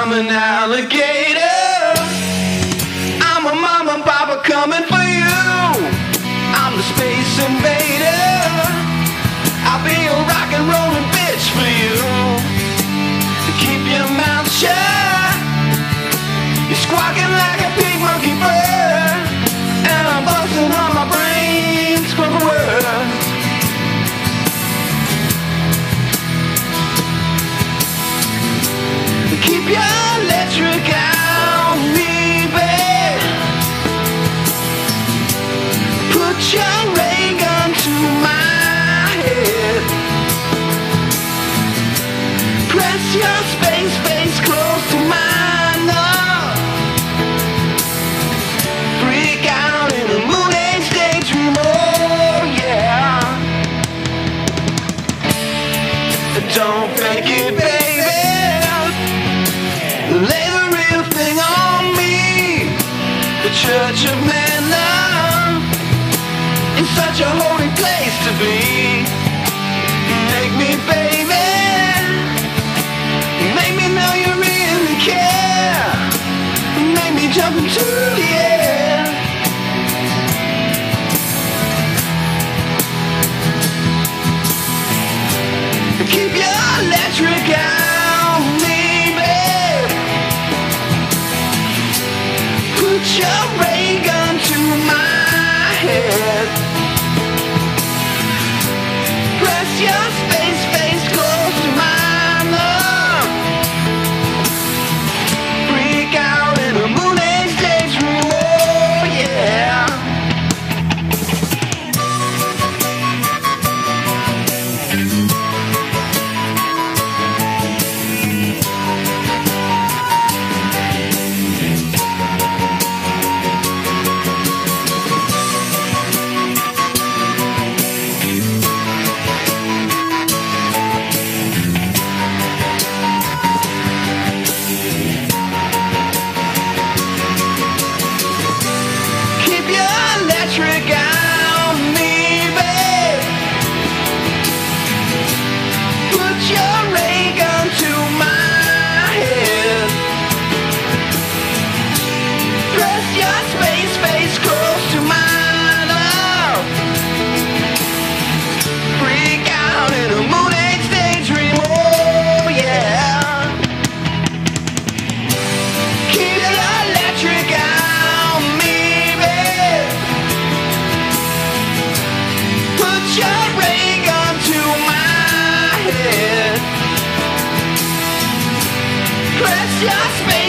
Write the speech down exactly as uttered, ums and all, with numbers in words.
I'm an alligator. I'm a mama and papa coming for you. I'm the space invader. I'll be a rock and rollin' bitch for you. To keep your mouth shut. You're squawking like a pig monkey bird, and I'm busting on my brain, spoken words. Keep your electric on me, babe. Put your ray gun to my head. Press your space face close to mine. Oh. Freak out in a Moonage Daydream. Oh yeah. Don't fake it, baby. Lay the real thing on me. The Church of Man Love is such a holy place to be. Make me, baby. Make me know you really care. Make me jump into the air. Keep your electric on me, babe. Put your ray gun to my head. Press your space face close to mine. Love. Freak out in a Moonage Daydream. Oh yeah. Electric on me, babe. Put your ray gun to my head. Press your space face close to mine. Oh. Freak out in a Moonage Daydream. Oh yeah. Keep the electric on me, babe. Put your ray gun to my head. Press your space